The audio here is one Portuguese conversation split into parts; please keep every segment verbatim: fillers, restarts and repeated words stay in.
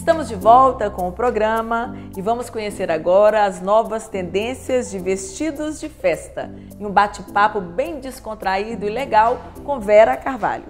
Estamos de volta com o programa e vamos conhecer agora as novas tendências de vestidos de festa, em um bate-papo bem descontraído e legal com Vera Carvalho.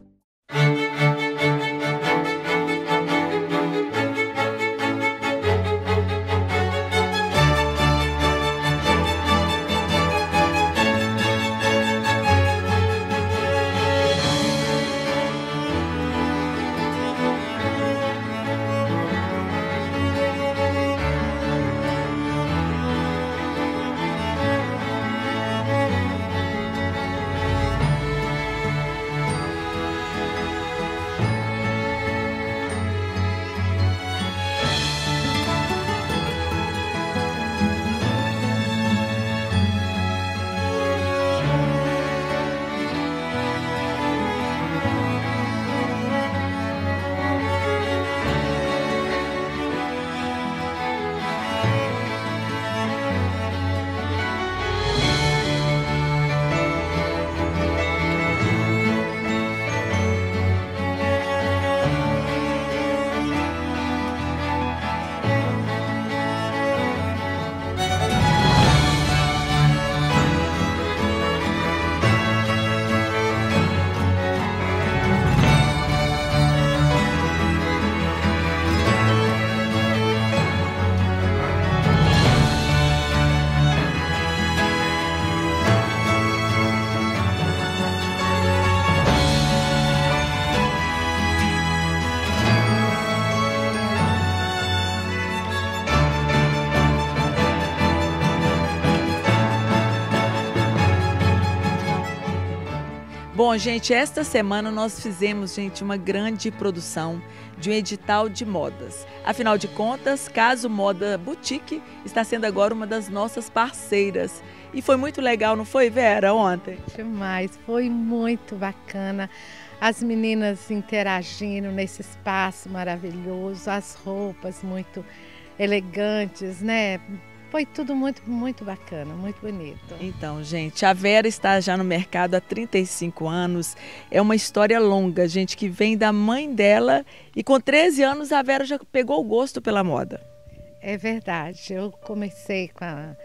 Bom, gente, esta semana nós fizemos, gente, uma grande produção de um edital de modas. Afinal de contas, Caso Moda Boutique está sendo agora uma das nossas parceiras. E foi muito legal, não foi, Vera, ontem? Demais, foi muito bacana. As meninas interagindo nesse espaço maravilhoso, as roupas muito elegantes, né? Foi tudo muito, muito bacana, muito bonito. Então, gente, a Vera está já no mercado há trinta e cinco anos. É uma história longa, gente, que vem da mãe dela. E com treze anos a Vera já pegou o gosto pela moda. É verdade. Eu comecei com a...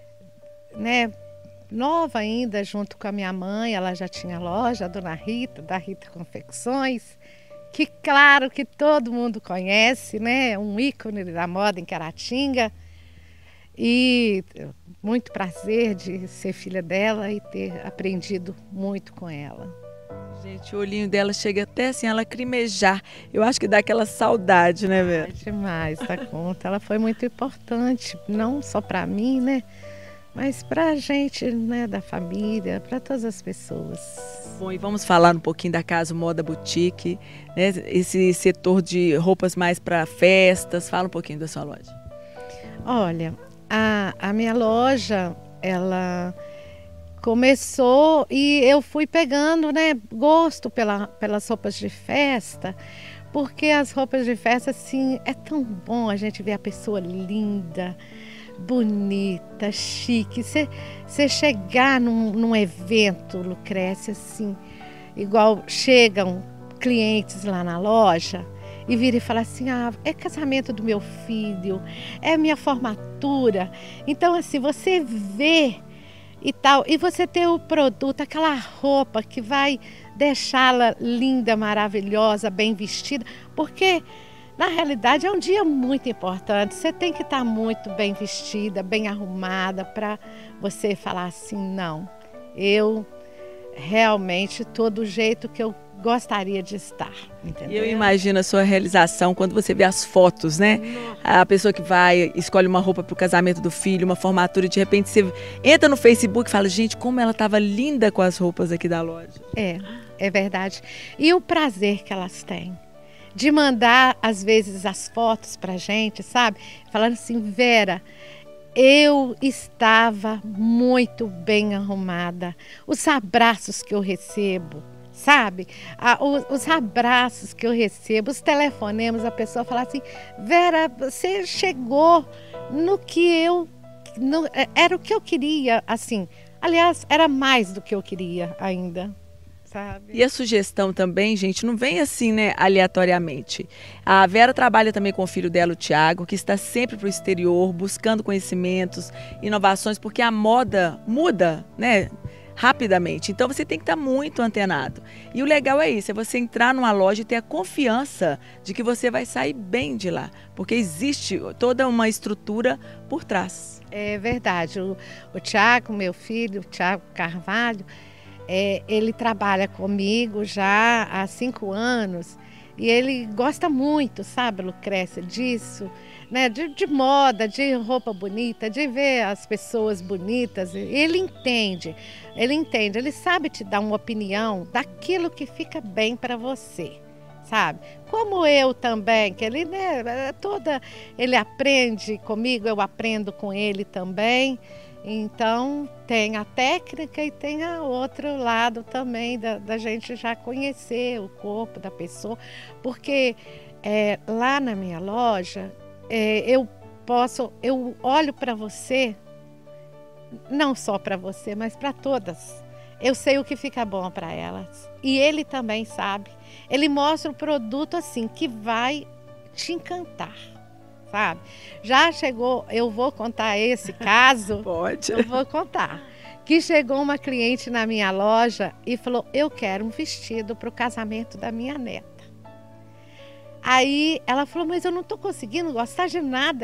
né, nova ainda, junto com a minha mãe. Ela já tinha loja, a Dona Rita, da Rita Confecções. Que claro que todo mundo conhece, né? Um ícone da moda em Caratinga. E muito prazer de ser filha dela e ter aprendido muito com ela. Gente, o olhinho dela chega até assim a lacrimejar. Eu acho que dá aquela saudade, né, Vera? É demais, dá conta. Ela foi muito importante, não só para mim, né? Mas para a gente, né, da família, para todas as pessoas. Bom, e vamos falar um pouquinho da Caso Moda Boutique, né? Esse setor de roupas mais para festas. Fala um pouquinho da sua loja. Olha, A, a minha loja, ela começou e eu fui pegando, né, gosto pela, pelas roupas de festa, porque as roupas de festa, assim, é tão bom a gente ver a pessoa linda, bonita, chique. Você chegar num, num evento, Lucrécia, assim, igual chegam clientes lá na loja, e vira e fala assim, ah, é casamento do meu filho, é minha formatura. Então, assim, você vê e tal, e você tem o produto, aquela roupa que vai deixá-la linda, maravilhosa, bem vestida, porque, na realidade, é um dia muito importante. Você tem que estar muito bem vestida, bem arrumada, para você falar assim, não, eu realmente estou do jeito que eu gostaria de estar, entendeu? E eu imagino a sua realização quando você vê as fotos, né? Nossa. A pessoa que vai, escolhe uma roupa para o casamento do filho, uma formatura, e de repente você entra no Facebook e fala, gente, como ela estava linda com as roupas aqui da loja. É, é verdade. E o prazer que elas têm de mandar, às vezes, as fotos pra gente, sabe? Falando assim, Vera, eu estava muito bem arrumada. Os abraços que eu recebo, sabe? Ah, os, os abraços que eu recebo, os telefonemas, a pessoa fala assim, Vera, você chegou no que eu... No, era o que eu queria, assim. Aliás, era mais do que eu queria ainda. sabe? E a sugestão também, gente, não vem assim, né, aleatoriamente. A Vera trabalha também com o filho dela, o Thiago, que está sempre para o exterior, buscando conhecimentos, inovações, porque a moda muda, né, rapidamente. Então você tem que estar muito antenado. E o legal é isso, é você entrar numa loja e ter a confiança de que você vai sair bem de lá, porque existe toda uma estrutura por trás. É verdade. O, o Thiago, meu filho, o Thiago Carvalho, é, ele trabalha comigo já há cinco anos e ele gosta muito, sabe, Lucrécia, disso, né, de, de moda, de roupa bonita, de ver as pessoas bonitas. Ele entende, ele entende, ele sabe te dar uma opinião daquilo que fica bem para você, sabe? Como eu também, que ele, né, toda, ele aprende comigo, eu aprendo com ele também. Então tem a técnica e tem a outro lado também da, da gente já conhecer o corpo da pessoa, porque é, lá na minha loja é, eu posso, eu olho para você, não só para você, mas para todas. Eu sei o que fica bom para elas e ele também sabe. Ele mostra o produto assim que vai te encantar. Sabe? Já chegou, eu vou contar esse caso. Pode. Eu vou contar. Que chegou uma cliente na minha loja e falou: eu quero um vestido para o casamento da minha neta. Aí ela falou: mas eu não estou conseguindo gostar de nada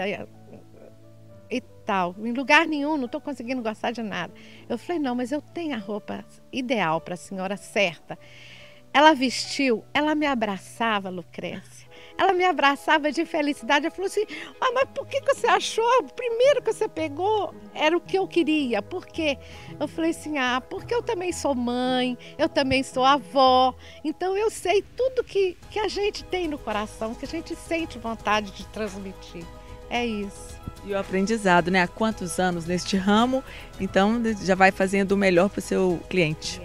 e tal, em lugar nenhum, não estou conseguindo gostar de nada. Eu falei: não, mas eu tenho a roupa ideal para a senhora certa. Ela vestiu, ela me abraçava, Lucrécia. Ela me abraçava de felicidade. Ela falou assim: ah, mas por que você achou? O primeiro que você pegou era o que eu queria. Por quê? Eu falei assim: ah, porque eu também sou mãe, eu também sou avó. Então eu sei tudo que, que a gente tem no coração, que a gente sente vontade de transmitir. É isso. E o aprendizado, né? Há quantos anos neste ramo, então já vai fazendo o melhor para o seu cliente.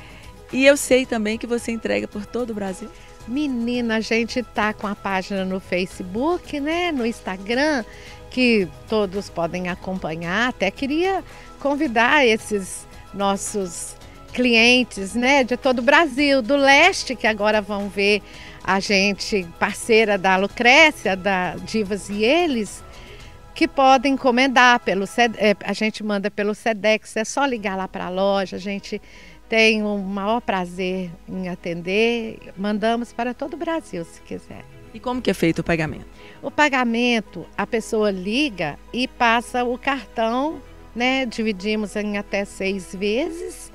E eu sei também que você entrega por todo o Brasil. Menina, a gente tá com a página no Facebook, né, no Instagram, que todos podem acompanhar. Até queria convidar esses nossos clientes, né, de todo o Brasil, do leste, que agora vão ver a gente, parceira da Lucrécia, da Divas e Eles, que podem encomendar pelo a gente manda pelo Sedex, é só ligar lá para a loja, a gente tem o maior prazer em atender, mandamos para todo o Brasil, se quiser. E como que é feito o pagamento? O pagamento, a pessoa liga e passa o cartão, né? Dividimos em até seis vezes.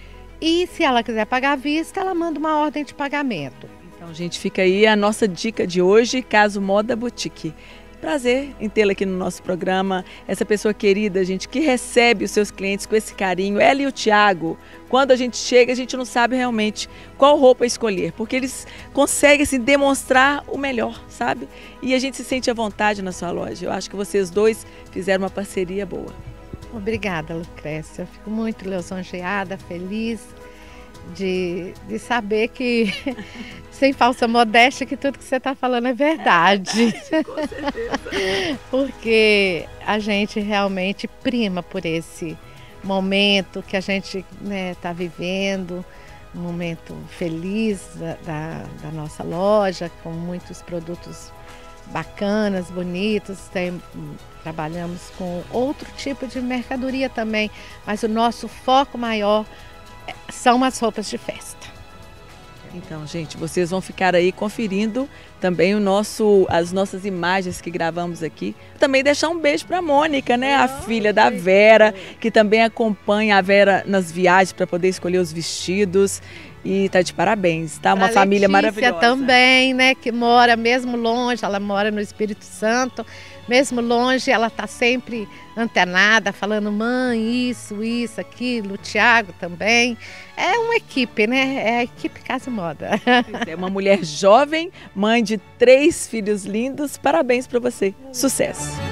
E se ela quiser pagar à vista, ela manda uma ordem de pagamento. Então, gente, fica aí a nossa dica de hoje, Caso Moda Boutique. Prazer em tê-la aqui no nosso programa, essa pessoa querida, gente, que recebe os seus clientes com esse carinho. Ela e o Thiago, quando a gente chega, a gente não sabe realmente qual roupa escolher, porque eles conseguem assim, demonstrar o melhor, sabe? E a gente se sente à vontade na sua loja. Eu acho que vocês dois fizeram uma parceria boa. Obrigada, Lucrécia. Eu fico muito lisonjeada, feliz de, de saber que, sem falsa modéstia, que tudo que você está falando é verdade. É, com certeza. Porque a gente realmente prima por esse momento que a gente está, né, vivendo, um momento feliz da, da, da nossa loja, com muitos produtos bacanas, bonitos. Tem, trabalhamos com outro tipo de mercadoria também, mas o nosso foco maior são as roupas de festa. Então, gente, vocês vão ficar aí conferindo também o nosso, as nossas imagens que gravamos aqui. Também deixar um beijo para a Mônica, né, a filha da Vera, que também acompanha a Vera nas viagens para poder escolher os vestidos. E tá de parabéns, tá? Uma pra família Letícia maravilhosa. Também, né, que mora mesmo longe, ela mora no Espírito Santo. Mesmo longe, ela está sempre antenada, falando: mãe, isso, isso, aquilo. O Thiago também. É uma equipe, né? É a equipe Casa Moda. É uma mulher jovem, mãe de três filhos lindos. Parabéns para você. Sucesso.